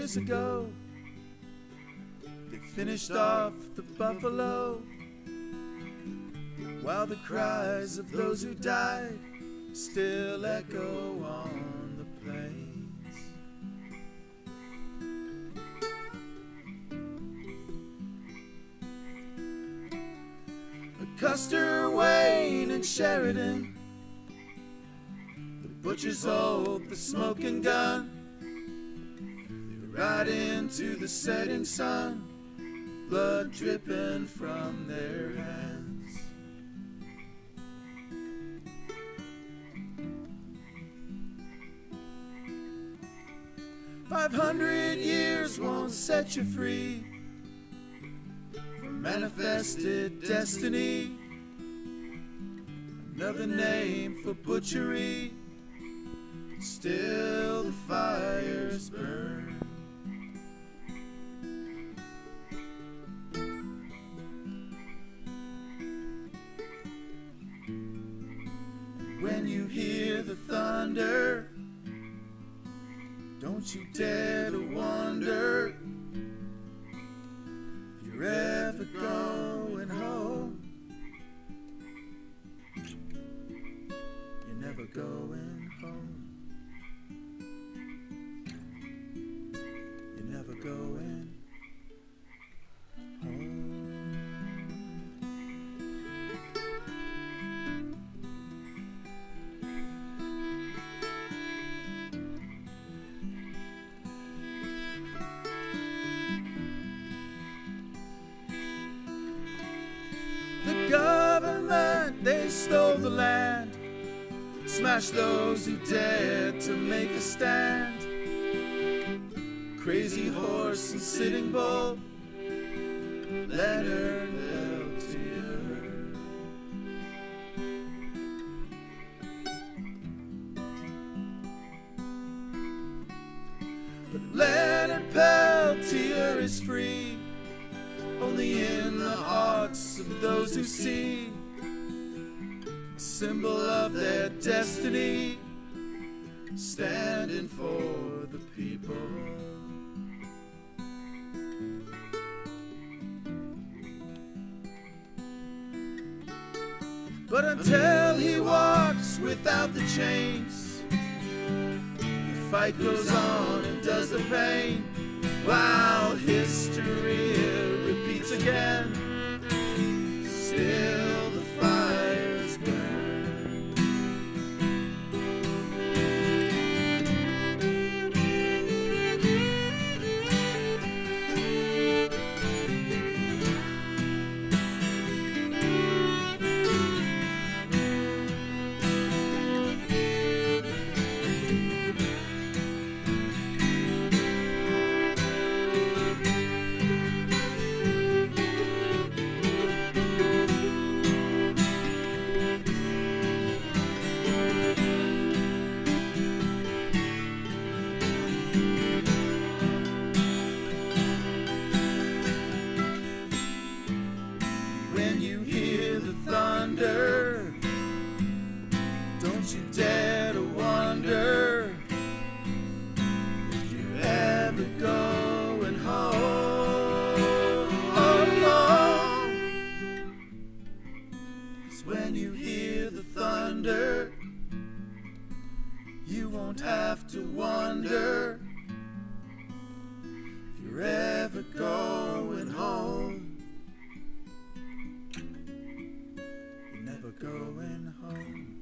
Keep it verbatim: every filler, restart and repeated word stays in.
years ago, they finished off the buffalo, while the cries of those who died still echo on the plains. But Custer, Wayne, and Sheridan, the butchers hold the smoking gun. They ride into the setting sun, blood dripping from their hands. Five hundred years won't set you free from manifested destiny. Another name for butchery, still the fires burn. When you hear the thunder, don't you dare to wonder if you're ever going home. You're never going home. You're never going home. Government, they stole the land, smashed those who dared to make a stand. Crazy Horse and Sitting Bull, Leonard Peltier. But Leonard Peltier is free only in the hearts of those who see a symbol of their destiny, standing for the people. But until he walks without the chains, the fight goes on and does the pain, while history repeats again, still the fires burn. When you hear the thunder, don't you dare to wonder if you're ever going home. Oh, no. 'Cause when you hear the thunder, you won't have to wonder if you're ever going home. Never going home.